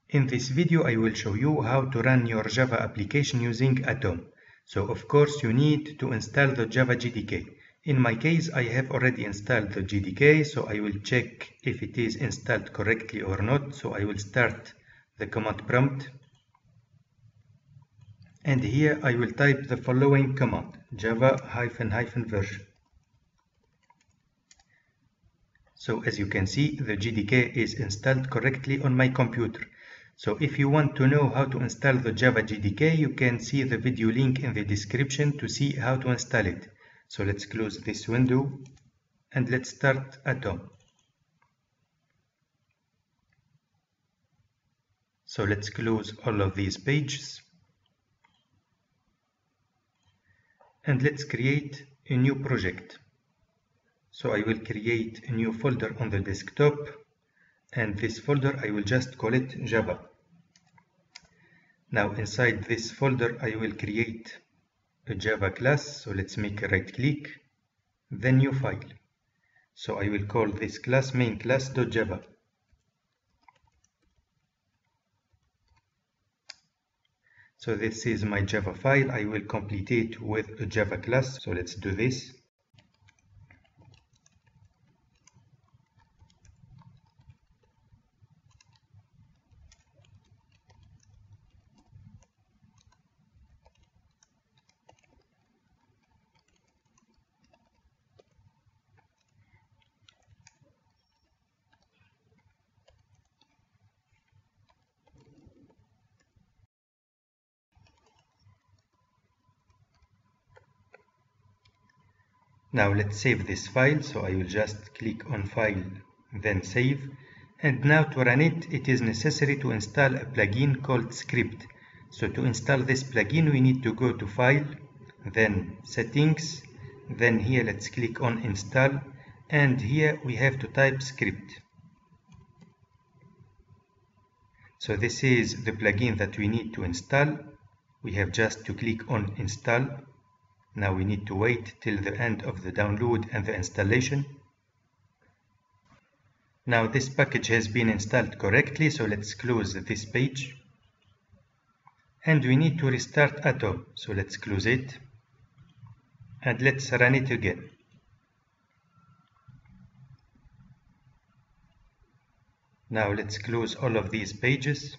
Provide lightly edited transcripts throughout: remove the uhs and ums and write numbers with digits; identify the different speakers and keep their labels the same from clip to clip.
Speaker 1: In this video, I will show you how to run your Java application using Atom. So of course you need to install the Java JDK. In my case, I have already installed the JDK, so I will check if it is installed correctly or not. So I will start the command prompt. And here I will type the following command, java --version. So as you can see, the JDK is installed correctly on my computer. So if you want to know how to install the Java JDK, you can see the video link in the description to see how to install it. So let's close this window and let's start Atom. So let's close all of these pages. And let's create a new project. So I will create a new folder on the desktop, and this folder I will just call it Java. Now inside this folder I will create a Java class, so let's make a right click, then new file. So I will call this class main class.java. So this is my Java file. I will complete it with a Java class, so let's do this. Now let's save this file, so I will just click on File, then Save. And now to run it, it is necessary to install a plugin called Script. So to install this plugin, we need to go to File, then Settings, then here let's click on Install, and here we have to type Script. So this is the plugin that we need to install. We have just to click on Install. Now we need to wait till the end of the download and the installation. Now this package has been installed correctly, so let's close this page. And we need to restart Atom, so let's close it. And let's run it again. Now let's close all of these pages.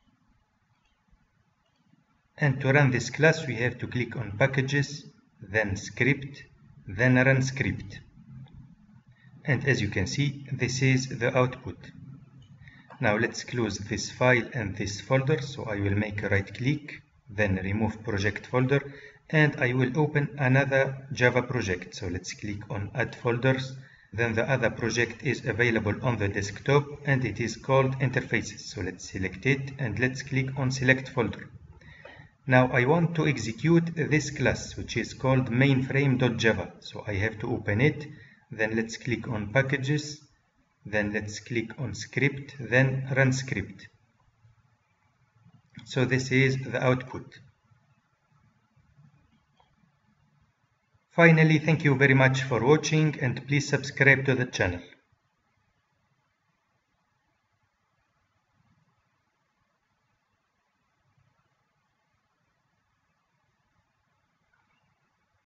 Speaker 1: And to run this class, we have to click on Packages, then Script, then Run Script. And as you can see, this is the output. Now let's close this file and this folder. So I will make a right click, then remove project folder, and I will open another Java project. So let's click on Add Folders. Then the other project is available on the desktop and it is called Interfaces. So let's select it and let's click on Select Folder. Now I want to execute this class, which is called mainframe.java. So I have to open it, then let's click on Packages, then let's click on Script, then Run Script. So this is the output. Finally, thank you very much for watching, and please subscribe to the channel.